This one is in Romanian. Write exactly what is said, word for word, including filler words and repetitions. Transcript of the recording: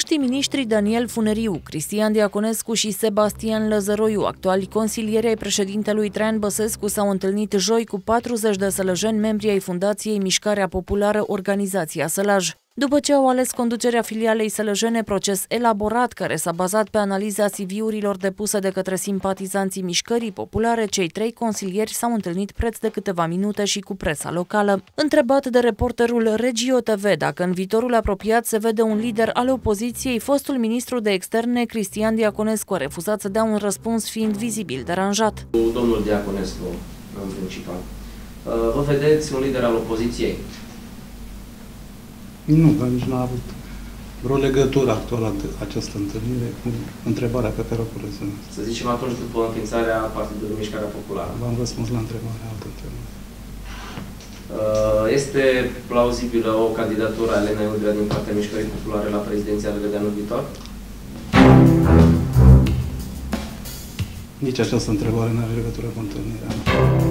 Foștii miniștri Daniel Funeriu, Cristian Diaconescu și Sebastian Lăzăroiu, actuali consilieri ai președintelui Traian Băsescu, s-au întâlnit joi cu patruzeci de sălăjeni, membri ai Fundației Mișcarea Populară, organizația Sălaj. După ce au ales conducerea filialei sălăjene, proces elaborat care s-a bazat pe analiza C V-urilor depuse de către simpatizanții Mișcării Populare, cei trei consilieri s-au întâlnit preț de câteva minute și cu presa locală. Întrebat de reporterul Regio T V dacă în viitorul apropiat se vede un lider al opoziției, fostul ministru de externe Cristian Diaconescu a refuzat să dea un răspuns, fiind vizibil deranjat. Domnul Diaconescu, în principal, vă vedeți un lider al opoziției? Nu, că nici n-a avut vreo legătură actuală această întâlnire cu întrebarea pe care o puneți. Să zicem atunci după înființarea Partidului Mișcarea Populară. V-am răspuns la întrebarea, altă întrebare. Este plauzibilă o candidatură a Elenei Udrea din partea Mișcării Populare la prezidențialele de anul viitor? Nici această întrebare nu are legătură cu întâlnirea.